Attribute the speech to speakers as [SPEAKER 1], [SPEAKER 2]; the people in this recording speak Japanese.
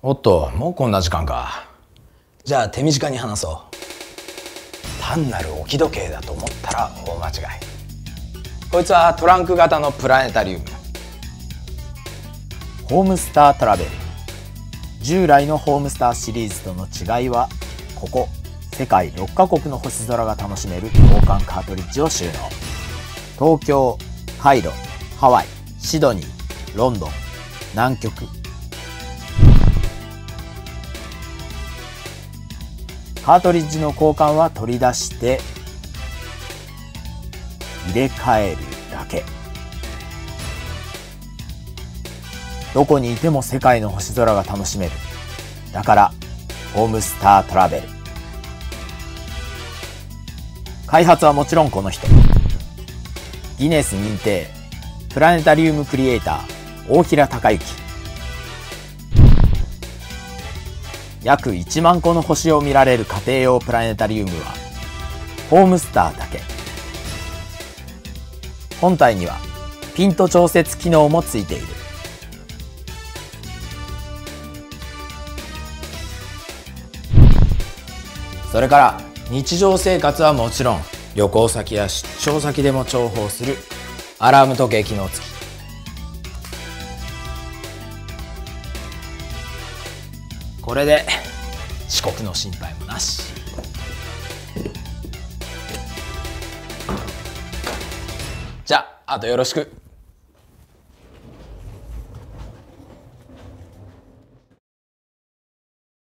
[SPEAKER 1] おっと、もうこんな時間か。じゃあ手短に話そう。単なる置き時計だと思ったら大間違い。こいつはトランク型のプラネタリウム。
[SPEAKER 2] ホームスタートラベル。従来のホームスターシリーズとの違いは、ここ世界6カ国の星空が楽しめる交換カートリッジを収納。東京、カイロ、ハワイ、シドニー、ロンドン、南極。カートリッジの交換は取り出して入れ替えるだけ。どこにいても世界の星空が楽しめる。だからホームスタートラベル。開発はもちろんこの人。ギネス認定プラネタリウムクリエイター大平隆之。約1万個の星を見られる家庭用プラネタリウムはホームスターだけ。本体にはピント調節機能もついている。それから日常生活はもちろん、旅行先や出張先でも重宝するアラーム時計機能付き。これで遅刻の心配もなし。じゃあ、あとよろしく。